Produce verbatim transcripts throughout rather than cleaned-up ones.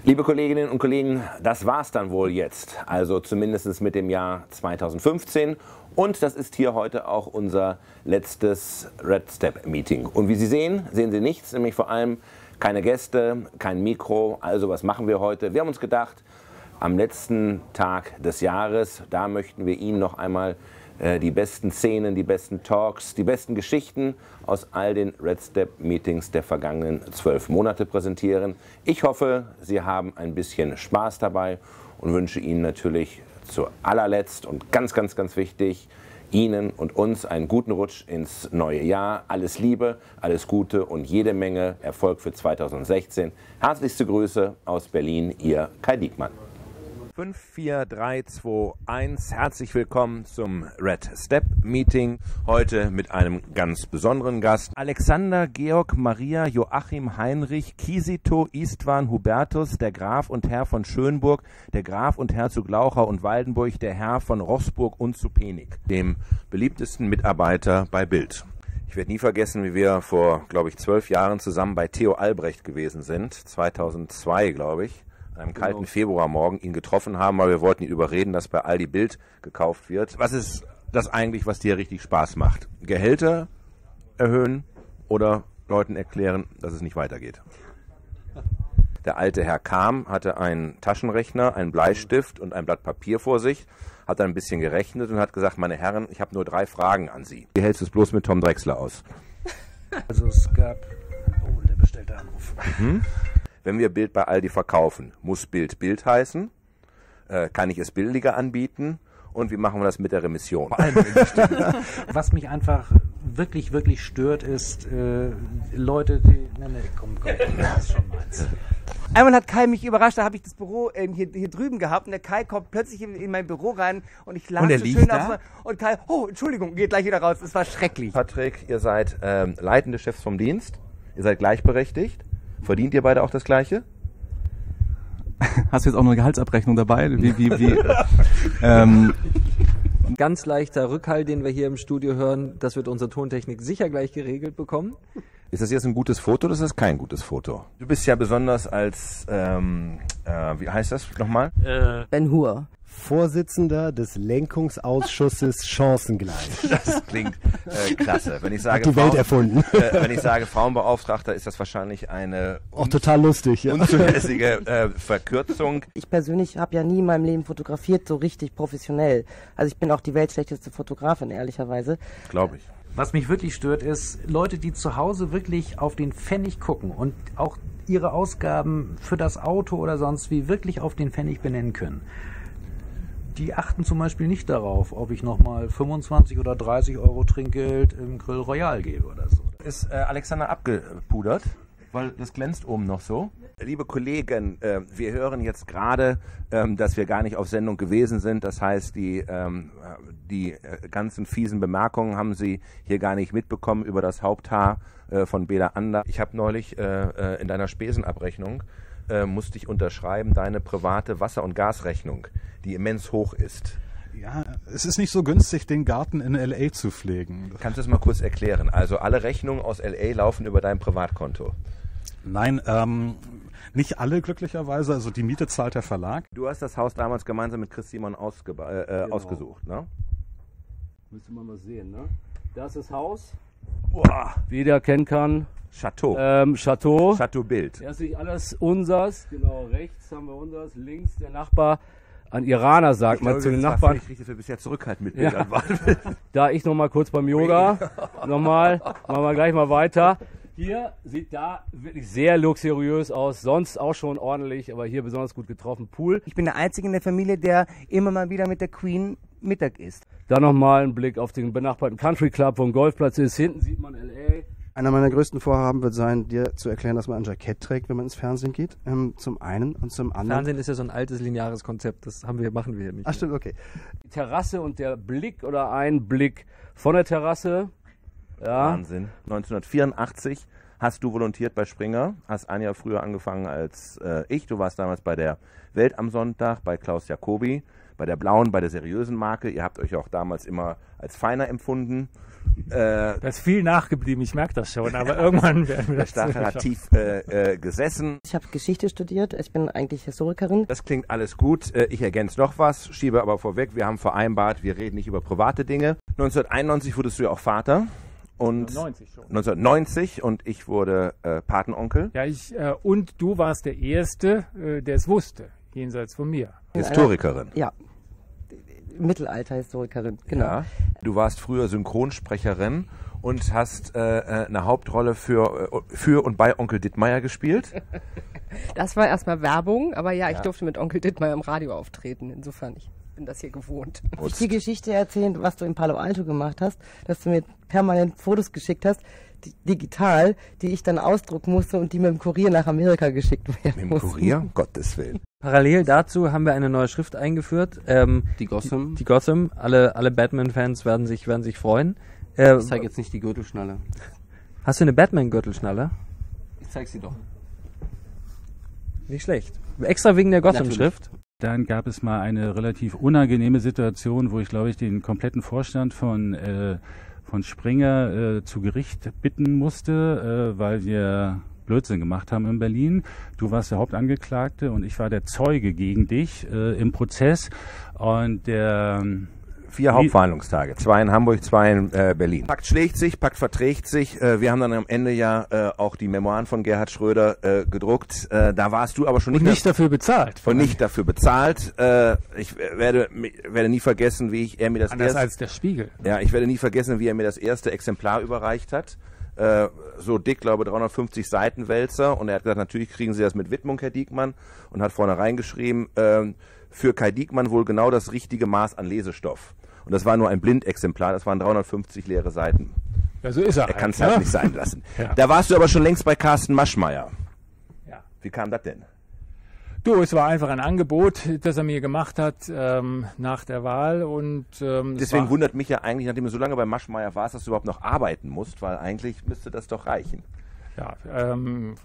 Liebe Kolleginnen und Kollegen, das war's dann wohl jetzt, also zumindest mit dem Jahr zweitausendfünfzehn. Und das ist hier heute auch unser letztes Red Step Meeting. Und wie Sie sehen, sehen Sie nichts, nämlich vor allem keine Gäste, kein Mikro. Also was machen wir heute? Wir haben uns gedacht, am letzten Tag des Jahres, da möchten wir Ihnen noch einmal äh, die besten Szenen, die besten Talks, die besten Geschichten aus all den Red Step Meetings der vergangenen zwölf Monate präsentieren. Ich hoffe, Sie haben ein bisschen Spaß dabei und wünsche Ihnen natürlich zu allerletzt und ganz, ganz, ganz wichtig, Ihnen und uns einen guten Rutsch ins neue Jahr. Alles Liebe, alles Gute und jede Menge Erfolg für zweitausendsechzehn. Herzlichste Grüße aus Berlin, Ihr Kai Diekmann. fünf, vier, drei, zwei, eins. Herzlich willkommen zum Red Step Meeting. Heute mit einem ganz besonderen Gast. Alexander, Georg, Maria, Joachim, Heinrich, Kisito, Istvan, Hubertus, der Graf und Herr von Schönburg, der Graf und Herzog Laucher und Waldenburg, der Herr von Roßburg und zu Penig, dem beliebtesten Mitarbeiter bei Bild. Ich werde nie vergessen, wie wir vor, glaube ich, zwölf Jahren zusammen bei Theo Albrecht gewesen sind. zweitausendzwei, glaube ich. An einem kalten genau. Februarmorgen ihn getroffen haben, weil wir wollten ihn überreden, dass bei Aldi Bild gekauft wird. Was ist das eigentlich, was dir richtig Spaß macht? Gehälter erhöhen oder Leuten erklären, dass es nicht weitergeht? Der alte Herr Kam hatte einen Taschenrechner, einen Bleistift und ein Blatt Papier vor sich, hat dann ein bisschen gerechnet und hat gesagt, meine Herren, ich habe nur drei Fragen an Sie. Wie hältst du es bloß mit Tom Drexler aus? Also es gab... Oh, der bestellte Anruf. Mhm. Wenn wir Bild bei Aldi verkaufen, muss Bild Bild heißen? Äh, kann ich es billiger anbieten? Und wie machen wir das mit der Remission? Was mich einfach wirklich, wirklich stört, ist äh, Leute, die... Nee, nee, komm, komm, das ist schon meins. Einmal hat Kai mich überrascht, da habe ich das Büro ähm, hier, hier drüben gehabt und der Kai kommt plötzlich in, in mein Büro rein und ich lag und so schön da? auf und Kai, oh, Entschuldigung, geht gleich wieder raus, es war schrecklich. Patrick, ihr seid ähm, leitende Chefs vom Dienst, ihr seid gleichberechtigt. Verdient ihr beide auch das Gleiche? Hast du jetzt auch noch eine Gehaltsabrechnung dabei? Wie, wie, wie, ähm. Ganz leichter Rückhalt, den wir hier im Studio hören, das wird unsere Tontechnik sicher gleich geregelt bekommen. Ist das jetzt ein gutes Foto oder ist das kein gutes Foto? Du bist ja besonders als, ähm, äh, wie heißt das nochmal? Äh, Ben Hur. Vorsitzender des Lenkungsausschusses Chancengleich. Das klingt äh, klasse. Wenn ich sage, Hat die Welt erfunden. Äh, wenn ich sage Frauenbeauftragter, ist das wahrscheinlich eine auch total lustig, ja. unzulässige äh, Verkürzung. Ich persönlich habe ja nie in meinem Leben fotografiert, so richtig professionell. Also ich bin auch die weltschlechteste Fotografin, ehrlicherweise. Glaube ich. Was mich wirklich stört, ist Leute, die zu Hause wirklich auf den Pfennig gucken und auch ihre Ausgaben für das Auto oder sonst wie wirklich auf den Pfennig benennen können. Die achten zum Beispiel nicht darauf, ob ich nochmal fünfundzwanzig oder dreißig Euro Trinkgeld im Grill Royal gebe oder so. Ist äh, Alexander abgepudert? Weil das glänzt oben noch so. Liebe Kollegen, äh, wir hören jetzt gerade, ähm, dass wir gar nicht auf Sendung gewesen sind. Das heißt, die, ähm, die äh, ganzen fiesen Bemerkungen haben Sie hier gar nicht mitbekommen über das Haupthaar äh, von Bela Ander. Ich habe neulich äh, äh, in deiner Spesenabrechnung äh, musste ich unterschreiben, deine private Wasser- und Gasrechnung, die immens hoch ist. Ja, es ist nicht so günstig, den Garten in L A zu pflegen. Kannst du das mal kurz erklären? Also alle Rechnungen aus L A laufen über dein Privatkonto. Nein, ähm, nicht alle glücklicherweise. Also die Miete zahlt der Verlag. Du hast das Haus damals gemeinsam mit Chris Simon ausge äh, genau. ausgesucht, ne? Müsste man mal sehen, ne? Das ist das Haus. Boah. Wie der kennen kann. Chateau. Ähm, Chateau. Chateau Bild. Das ist nicht alles unsers. Genau, rechts haben wir unsers, links der Nachbar. Ein Iraner, sagt man zu den Nachbarn. Ich richtig, wir bisher zurückhalten mit Ja. Bildern. Da ich noch mal kurz beim Yoga. Nochmal, machen wir gleich mal weiter. Hier sieht da wirklich sehr luxuriös aus, sonst auch schon ordentlich, aber hier besonders gut getroffen. Pool. Ich bin der Einzige in der Familie, der immer mal wieder mit der Queen Mittag isst. Dann nochmal ein Blick auf den benachbarten Country Club, wo ein Golfplatz ist. Hinten sieht man L A. Einer meiner größten Vorhaben wird sein, dir zu erklären, dass man ein Jackett trägt, wenn man ins Fernsehen geht. Ähm, zum einen und zum anderen. Fernsehen ist ja so ein altes lineares Konzept, das haben wir, machen wir hier nicht. Ach stimmt, okay. Die Terrasse und der Blick oder ein Blick von der Terrasse. Ja. Wahnsinn. neunzehnhundertvierundachtzig hast du volontiert bei Springer, hast ein Jahr früher angefangen als äh, ich. Du warst damals bei der Welt am Sonntag, bei Klaus Jacobi. bei der blauen, bei der seriösen Marke. Ihr habt euch auch damals immer als feiner empfunden. Äh, da ist viel nachgeblieben, ich merke das schon, aber irgendwann werden wir der das Stachel hat tief äh, äh, gesessen. Ich habe Geschichte studiert, ich bin eigentlich Historikerin. Das klingt alles gut. Äh, ich ergänze noch was, schiebe aber vorweg, wir haben vereinbart, wir reden nicht über private Dinge. neunzehnhunderteinundneunzig wurdest du ja auch Vater. Und neunzehn schon. neunzehnhundertneunzig und ich wurde äh, Patenonkel. Ja, ich, äh, und du warst der Erste, äh, der es wusste, jenseits von mir. Historikerin. Ja, Mittelalter-Historikerin, genau. Ja. Du warst früher Synchronsprecherin und hast äh, eine Hauptrolle für, für und bei Onkel Dittmeier gespielt. Das war erstmal Werbung, aber ja, ich ja. durfte mit Onkel Dittmeier im Radio auftreten, insofern ich bin das hier gewohnt. Darf ich die Geschichte erzählen, was du in Palo Alto gemacht hast, dass du mir permanent Fotos geschickt hast, die, digital, die ich dann ausdrucken musste und die mit dem Kurier nach Amerika geschickt werden mussten. Mit dem Kurier? Um Gottes Willen. Parallel dazu haben wir eine neue Schrift eingeführt. Ähm, die Gotham. Die, die Gotham. Alle, alle Batman-Fans werden sich, werden sich freuen. Äh, ich zeige jetzt nicht die Gürtelschnalle. Hast du eine Batman-Gürtelschnalle? Ich zeig sie doch. Nicht schlecht. Extra wegen der Gotham-Schrift. Dann gab es mal eine relativ unangenehme Situation, wo ich, glaube ich, den kompletten Vorstand von, äh, von Springer äh, zu Gericht bitten musste, äh, weil wir Blödsinn gemacht haben in Berlin. Du warst der Hauptangeklagte und ich war der Zeuge gegen dich äh, im Prozess. Und der Vier Hauptverhandlungstage, zwei in Hamburg, zwei in äh, Berlin. Pakt schlägt sich, Pakt verträgt sich. Äh, wir haben dann am Ende ja äh, auch die Memoiren von Gerhard Schröder äh, gedruckt. Äh, da warst du aber schon nicht, und nicht dafür bezahlt. Und nicht dafür bezahlt. Äh, ich werde, werde nie vergessen, wie ich er mir das Anders erste, als der Spiegel. Ja, ich werde nie vergessen, wie er mir das erste Exemplar überreicht hat. Äh, so dick, glaube ich, dreihundertfünfzig Seiten Wälzer. Und er hat gesagt, natürlich kriegen Sie das mit Widmung, Herr Diekmann. Und hat vorne reingeschrieben, äh, für Kai Diekmann wohl genau das richtige Maß an Lesestoff. Und das war nur ein Blindexemplar, das waren dreihundertfünfzig leere Seiten. Ja, so ist er. Er kann es halt, halt ja? nicht sein lassen. Ja. Da warst du aber schon längst bei Carsten Maschmeyer. Ja. Wie kam das denn? Du, es war einfach ein Angebot, das er mir gemacht hat ähm, nach der Wahl. Und ähm, deswegen wundert mich ja eigentlich, nachdem du so lange bei Maschmeyer warst, dass du überhaupt noch arbeiten musst, weil eigentlich müsste das doch reichen. Ja, ähm...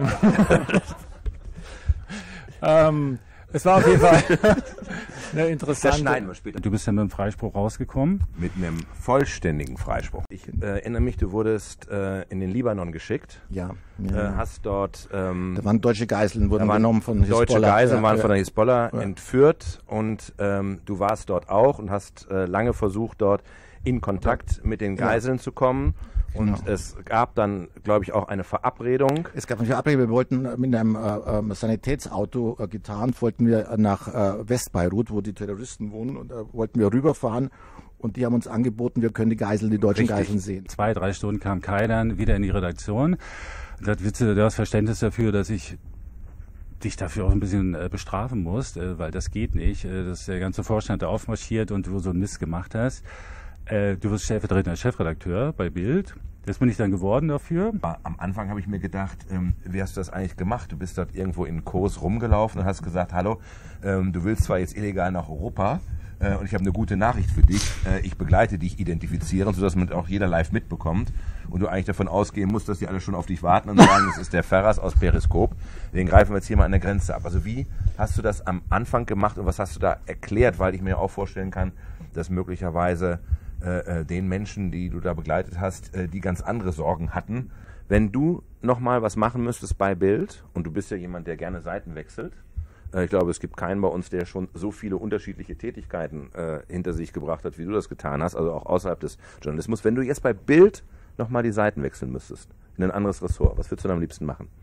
ähm es war auf jeden Fall eine interessante... Das schneiden wir später. Du bist ja mit einem Freispruch rausgekommen. Mit einem vollständigen Freispruch. Ich äh, erinnere mich, du wurdest äh, in den Libanon geschickt. Ja. ja. Äh, hast dort... Ähm, da waren deutsche Geiseln, wurden waren genommen von Hisbollah. Deutsche Geiseln waren ja, von der Hisbollah ja. entführt und ähm, du warst dort auch und hast äh, lange versucht, dort in Kontakt mit den Geiseln ja. zu kommen. Und genau. es gab dann, glaube ich, auch eine Verabredung. Es gab eine Verabredung. Wir wollten mit einem äh, Sanitätsauto äh, getarnt, wollten wir nach äh, Westbeirut, wo die Terroristen wohnen, und da wollten wir rüberfahren. Und die haben uns angeboten, wir können die Geiseln, die deutschen Richtig. Geiseln sehen. Zwei, drei Stunden kam Kai dann wieder in die Redaktion. Und sagt, Witze, du hast Verständnis dafür, dass ich dich dafür auch ein bisschen äh, bestrafen muss, äh, weil das geht nicht, äh, dass der ganze Vorstand da aufmarschiert und du so einen Mist gemacht hast. Äh, du wirst stellvertretender Chefredakteur bei Bild. Das bin ich dann geworden dafür. Am Anfang habe ich mir gedacht, ähm, wie hast du das eigentlich gemacht? Du bist dort irgendwo in Kos rumgelaufen und hast gesagt, hallo, ähm, du willst zwar jetzt illegal nach Europa äh, und ich habe eine gute Nachricht für dich. Äh, ich begleite dich identifizieren, sodass man auch jeder live mitbekommt und du eigentlich davon ausgehen musst, dass die alle schon auf dich warten und sagen, das ist der Ferras aus Periskop. Den greifen wir jetzt hier mal an der Grenze ab. Also wie hast du das am Anfang gemacht und was hast du da erklärt? Weil ich mir auch vorstellen kann, dass möglicherweise Äh, den Menschen, die du da begleitet hast, äh, die ganz andere Sorgen hatten. Wenn du nochmal was machen müsstest bei Bild, und du bist ja jemand, der gerne Seiten wechselt, äh, ich glaube, es gibt keinen bei uns, der schon so viele unterschiedliche Tätigkeiten äh, hinter sich gebracht hat, wie du das getan hast, also auch außerhalb des Journalismus. Wenn du jetzt bei Bild nochmal die Seiten wechseln müsstest, in ein anderes Ressort, was würdest du dann am liebsten machen?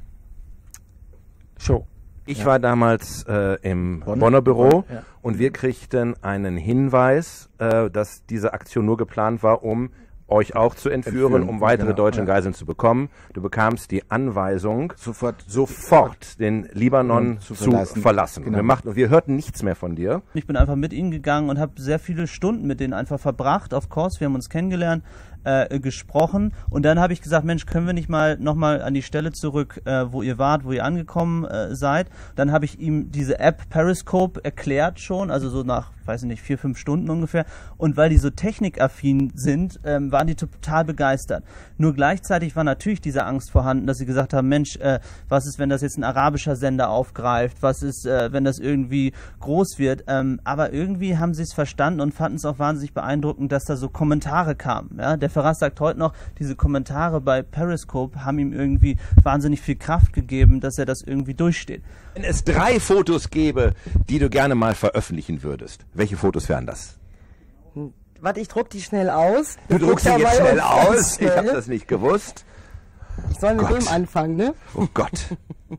Show. Ich ja. war damals äh, im Bonner, Bonner Büro ja. und wir kriegten einen Hinweis, äh, dass diese Aktion nur geplant war, um euch auch zu entführen, entführen um weitere genau, deutsche ja. Geiseln zu bekommen. Du bekamst die Anweisung, sofort, sofort den Libanon ja, zu, zu verlassen. verlassen. Genau. Wir, machten, wir hörten nichts mehr von dir. Ich bin einfach mit ihnen gegangen und habe sehr viele Stunden mit denen einfach verbracht, of course, wir haben uns kennengelernt, äh, gesprochen, und dann habe ich gesagt, Mensch, können wir nicht mal nochmal an die Stelle zurück, äh, wo ihr wart, wo ihr angekommen äh, seid. Dann habe ich ihm diese App Periscope erklärt schon, also so nach, weiß ich nicht, vier, fünf Stunden ungefähr. Und weil die so technikaffin sind, ähm, waren die total begeistert. Nur gleichzeitig war natürlich diese Angst vorhanden, dass sie gesagt haben, Mensch, äh, was ist, wenn das jetzt ein arabischer Sender aufgreift? Was ist, äh, wenn das irgendwie groß wird? Ähm, aber irgendwie haben sie es verstanden und fanden es auch wahnsinnig beeindruckend, dass da so Kommentare kamen. Ja? Der Ferraz sagt heute noch, diese Kommentare bei Periscope haben ihm irgendwie wahnsinnig viel Kraft gegeben, dass er das irgendwie durchsteht. Wenn es drei Fotos gäbe, die du gerne mal veröffentlichen würdest, welche Fotos wären das? Warte, ich druck die schnell aus. Du druckst sie jetzt schnell aus? Ich habe das nicht gewusst. Ich soll mit dem anfangen, ne? Oh Gott.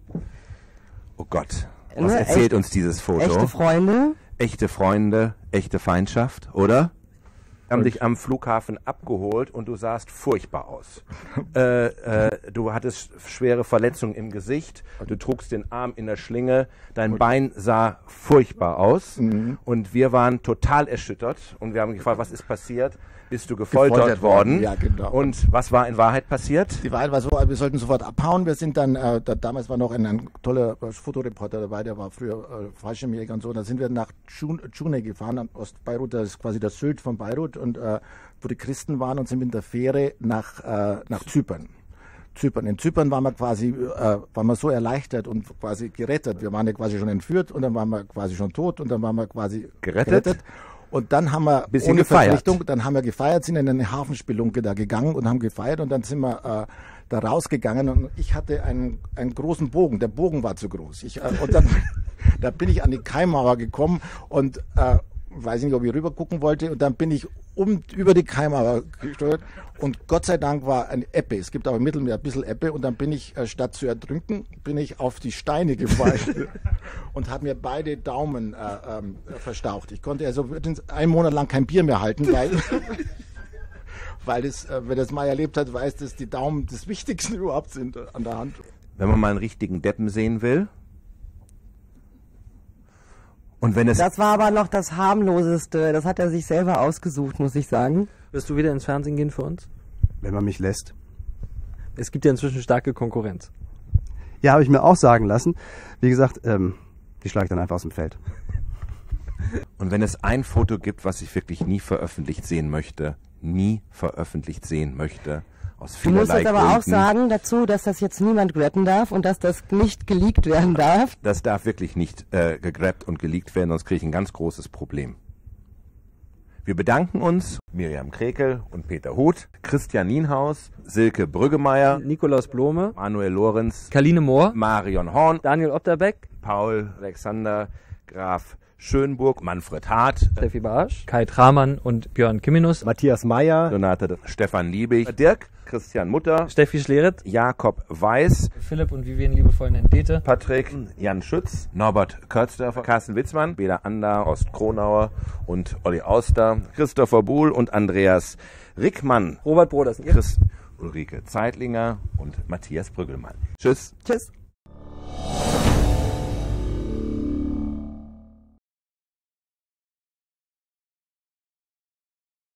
Oh Gott. Was erzählt Echt, uns dieses Foto? Echte Freunde. Echte Freunde, echte Feindschaft, oder? Wir haben dich am Flughafen abgeholt und du sahst furchtbar aus. äh, äh, du hattest schwere Verletzungen im Gesicht, du trugst den Arm in der Schlinge, dein Bein sah furchtbar aus mhm. und wir waren total erschüttert und wir haben gefragt, was ist passiert? Bist du gefoltert, gefoltert worden? worden? Ja, genau. Und was war in Wahrheit passiert? Die Wahrheit war so, wir sollten sofort abhauen. Wir sind dann, äh, da, damals war noch ein, ein toller äh, Fotoreporter dabei, der war früher äh, Fallschirmjäger und so. Da sind wir nach Cune gefahren, an Ostbeirut, das ist quasi das Sylt von Beirut, und äh, wo die Christen waren, und sind mit der Fähre nach, äh, nach Zypern. Zypern. In Zypern waren wir quasi, äh, waren wir so erleichtert und quasi gerettet. Wir waren ja quasi schon entführt und dann waren wir quasi schon tot und dann waren wir quasi gerettet. gerettet. Und dann haben wir Bisschen ohne gefeiert. Verpflichtung, dann haben wir gefeiert, sind in eine Hafenspelunke da gegangen und haben gefeiert, und dann sind wir äh, da rausgegangen, und ich hatte einen, einen großen Bogen. Der Bogen war zu groß. Ich, äh, und dann da bin ich an die Kaimauer gekommen und äh, weiß nicht, ob ich rüber gucken wollte, und dann bin ich um über die Kaimauer gesteuert, und Gott sei Dank war eine Ebbe. Es gibt aber im Mittelmeer ein bisschen Ebbe, und dann bin ich, äh, statt zu ertrinken, bin ich auf die Steine gefallen und habe mir beide Daumen äh, ähm, verstaucht. Ich konnte also einen Monat lang kein Bier mehr halten, weil weil das, äh, wer das mal erlebt hat, weiß, dass die Daumen das Wichtigste überhaupt sind äh, an der Hand. Wenn man mal einen richtigen Deppen sehen will. Und wenn es das war aber noch das harmloseste. Das hat er sich selber ausgesucht, muss ich sagen. Wirst du wieder ins Fernsehen gehen für uns? Wenn man mich lässt. Es gibt ja inzwischen starke Konkurrenz. Ja, habe ich mir auch sagen lassen. Wie gesagt, ähm, die schlage ich dann einfach aus dem Feld. Und wenn es ein Foto gibt, was ich wirklich nie veröffentlicht sehen möchte, nie veröffentlicht sehen möchte, aus vielerlei Gründen. Du musst jetzt aber auch Gründen, sagen dazu, dass das jetzt niemand grappen darf und dass das nicht geleakt werden darf. Das darf wirklich nicht äh, gegrappt und geleakt werden, sonst kriege ich ein ganz großes Problem. Wir bedanken uns, Miriam Krekel und Peter Huth, Christian Nienhaus, Silke Brüggemeier, Nikolaus Blome, Manuel Lorenz, Kaline Mohr, Marion Horn, Daniel Otterbeck, Paul Alexander Graf Schönburg, Manfred Hart, Steffi Barsch, Kai Tramann und Björn Kiminus, Matthias Meyer, Donate Stefan Liebig, Dirk, Christian Mutter, Steffi Schleret, Jakob Weiß, Philipp und Vivien liebevoll nennt Dete, Patrick, Jan Schütz, Norbert Körzdörfer, Carsten Witzmann, Bela Ander, Horst Kronauer und Olli Auster, Christopher Buhl und Andreas Rickmann, Robert Brodersen, Chris, Ulrike Zeitlinger und Matthias Brüggelmann. Tschüss. Tschüss.